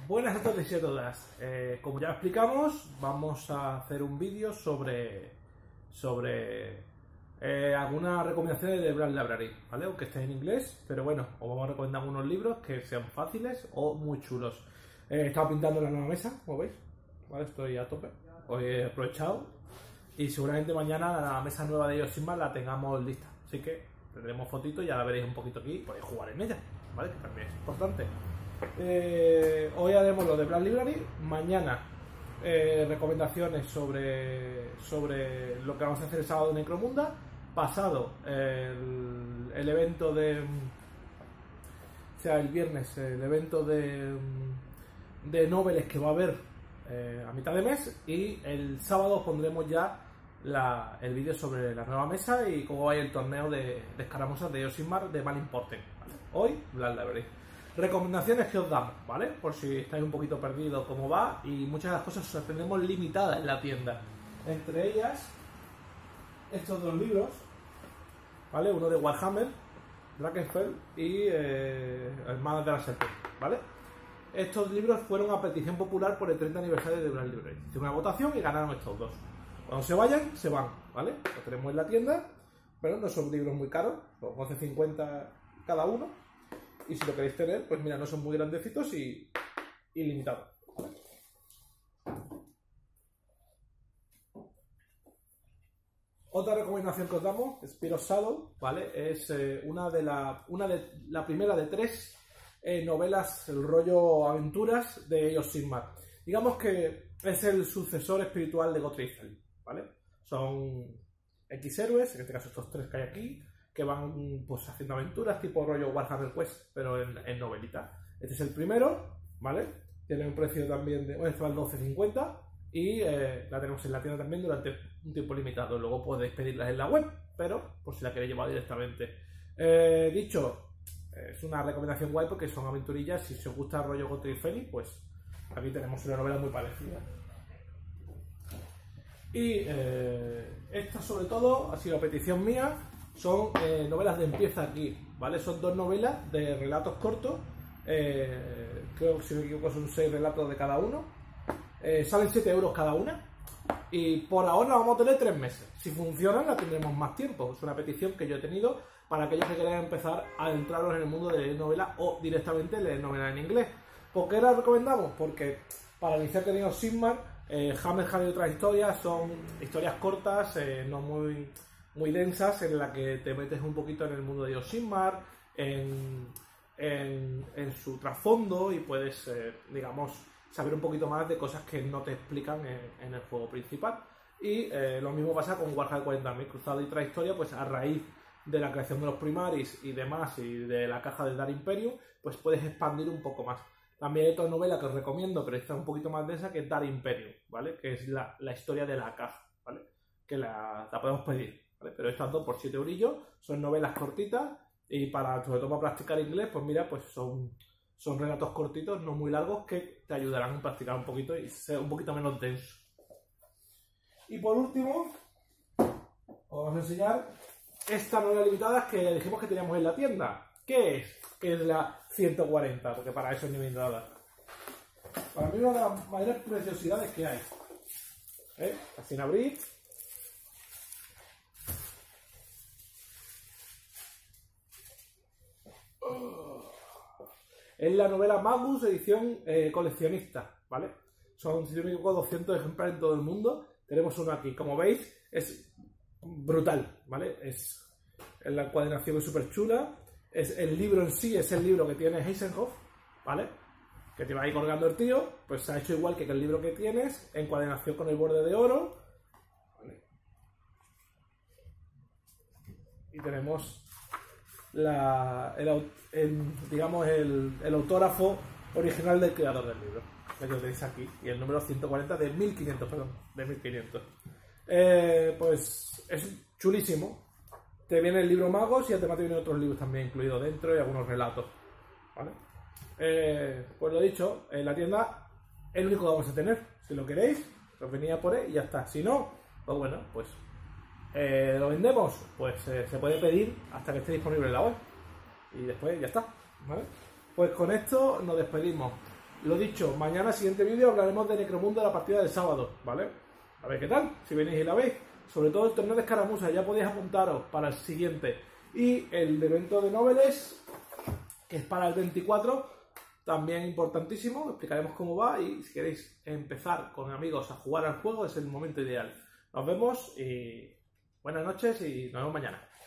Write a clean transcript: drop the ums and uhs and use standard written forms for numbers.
Buenas a todos y a todas. Como ya explicamos, vamos a hacer un vídeo sobre algunas recomendaciones de Brand Library, ¿vale? Aunque esté en inglés, pero bueno, os vamos a recomendar unos libros que sean fáciles o muy chulos. He estado pintando la nueva mesa, como veis, ¿vale? Estoy a tope. Hoy he aprovechado y seguramente mañana la mesa nueva de Yoshima la tengamos lista. Así que tendremos fotitos y ya la veréis un poquito aquí y podéis jugar en ella, ¿vale? Que también es importante. Hoy haremos lo de Brand Library, mañana recomendaciones sobre lo que vamos a hacer el sábado en Necromunda, pasado el evento de, o sea, el viernes el evento de noveles que va a haber a mitad de mes, y el sábado pondremos ya el vídeo sobre la nueva mesa y cómo va el torneo de escaramuzas de Yoshimar de Mal Importen, ¿vale? Hoy Brand Library. Recomendaciones que os damos, ¿vale? Por si estáis un poquito perdidos cómo va, y muchas de las cosas las tenemos limitadas en la tienda. Entre ellas, estos dos libros, ¿vale? Uno de Warhammer, Drakenfeld y Hermanas de la Serpiente, ¿vale? Estos libros fueron a petición popular por el 30 aniversario de Brand Library. Hicieron una votación y ganaron estos dos. Cuando se vayan, se van, ¿vale? Los tenemos en la tienda, pero no son libros muy caros, son 11,50 cada uno. Y si lo queréis tener, pues mira, no son muy grandecitos y limitados, ¿vale? Otra recomendación que os damos, Spiro Shadow, ¿vale? Es la primera de tres novelas, el rollo aventuras de Yoshimar. Digamos que es el sucesor espiritual de Gottfried, ¿vale? Son X héroes, en este caso estos tres que hay aquí, que van pues haciendo aventuras tipo rollo Warhammer Quest, pero en novelita. Este es el primero, ¿vale? Tiene un precio también de, bueno, esto vale 12,50 y la tenemos en la tienda también durante un tiempo limitado. Luego podéis pedirlas en la web, pero por si la queréis llevar directamente. Dicho, es una recomendación guay porque son aventurillas. Si os gusta el rollo Gottfried Phoenix, pues aquí tenemos una novela muy parecida. Y esta sobre todo ha sido petición mía. Son novelas de Empieza Aquí, ¿vale? Son dos novelas de relatos cortos, creo que si no me equivoco son 6 relatos de cada uno, salen 7 euros cada una, y por ahora la vamos a tener 3 meses. Si funcionan la tendremos más tiempo. Es una petición que yo he tenido para aquellos que quieran empezar a adentraros en el mundo de leer novela o directamente leer novela en inglés. ¿Por qué la recomendamos? Porque para iniciar tenido Sigmar, Hammerhand y otras historias son historias cortas, no muy densas, en la que te metes un poquito en el mundo de Yoshimar, en su trasfondo, y puedes, digamos, saber un poquito más de cosas que no te explican en el juego principal. Y lo mismo pasa con Warhammer 40.000 Cruzado y otra historia, pues a raíz de la creación de los Primaris y demás, y de la caja de Dark Imperium, pues puedes expandir un poco más. También hay otra novela que os recomiendo, pero esta es un poquito más densa, que es Dark Imperium, ¿vale? Que es la historia de la caja, ¿vale? Que la podemos pedir, ¿vale? Pero estas dos por 7 eurillos, son novelas cortitas, y sobre todo para practicar inglés, pues mira, pues son relatos cortitos, no muy largos, que te ayudarán a practicar un poquito y ser un poquito menos denso. Y por último, os vamos a enseñar esta novela limitada que dijimos que teníamos en la tienda. ¿Qué es? Que es la 140, porque para eso es limitada. Para mí una de las mayores preciosidades que hay. Sin abrir. Es la novela Magus edición coleccionista, ¿vale? Son, si no me equivoco, 200 ejemplares en todo el mundo. Tenemos uno aquí. Como veis, es brutal, ¿vale? La encuadernación es súper chula. El libro en sí es el libro que tiene Heisenhoff, ¿vale? Que te va ahí colgando el tío. Pues se ha hecho igual que el libro que tienes, encuadernación con el borde de oro, ¿vale? Y tenemos digamos el autógrafo original del creador del libro, que lo tenéis aquí, y el número 140 de 1500, perdón, de 1500. Pues es chulísimo. Te viene el libro Magos y además te vienen otros libros también incluidos dentro y algunos relatos, ¿vale? Pues lo dicho, en la tienda es el único que vamos a tener. Si lo queréis, os venía a por él y ya está. Si no, pues bueno, pues lo vendemos, pues se puede pedir hasta que esté disponible en la web y después ya está, ¿vale? Pues con esto nos despedimos. Lo dicho, mañana, siguiente vídeo, hablaremos de Necromundo de la partida del sábado, ¿vale? A ver qué tal, si venís y la veis. Sobre todo el torneo de escaramuza, ya podéis apuntaros para el siguiente. Y el evento de Noveles, que es para el 24, también importantísimo, explicaremos cómo va y si queréis empezar con amigos a jugar al juego es el momento ideal. Nos vemos y buenas noches y nos vemos mañana.